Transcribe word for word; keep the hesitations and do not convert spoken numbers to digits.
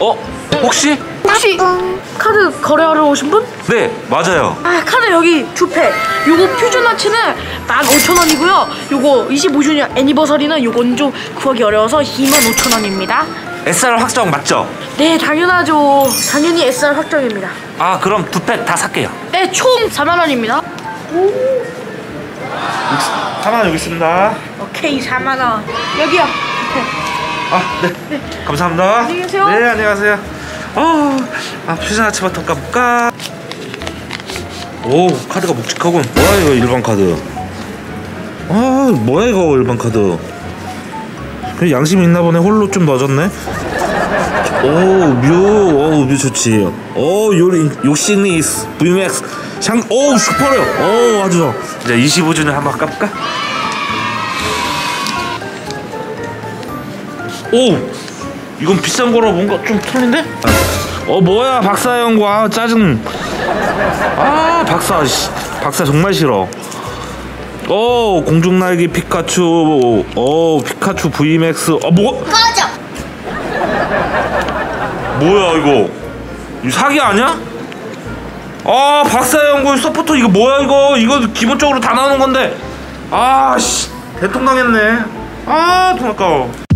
어? 혹시? 혹시 카드 거래하러 오신 분? 네, 맞아요. 아, 카드 여기 두 팩. 요거 퓨전 아츠는 만 오천 원이고요. 요거 이십오 주년 애니버서리는 요건 좀 구하기 어려워서 이만 오천 원입니다. 에스알 확정 맞죠? 네, 당연하죠. 당연히 에스알 확정입니다. 아, 그럼 두 팩 다 살게요. 네, 총 사만 원입니다. 사만 원 여기 있습니다. 오케이, 사만 원. 여기요. 아, 네. 네. 감사합니다. 안녕히 계세요. 네, 안녕하세요. 어, 아, 퓨전 아츠부터 까볼까? 오, 카드가 묵직하군. 뭐야 이거 일반 카드. 아, 뭐야 이거 일반 카드. 그냥 양심이 있나 보네. 홀로 좀 넣어줬네. 오, 뮤, 오, 뮤 좋지. 오, 요리, 욕심이스, 브이맥스, 샹, 오, 슈퍼레어. 오, 아주 좋아. 이제 이십오 주년 한번 까볼까? 오, 이건 비싼 거라 뭔가 좀 틀린데? 어, 뭐야, 박사형과 짜증. 아, 박사, 씨, 박사 정말 싫어. 오, 공중날개 피카츄. 오, 피카츄 브이맥스. 어, 뭐? 꺼져. 뭐야 이거? 이거 사기 아니야? 아, 박사연구원 서포터 이거 뭐야 이거? 이거 기본적으로 다 나오는 건데. 아, 씨, 대통당했네. 아, 돈 아까워.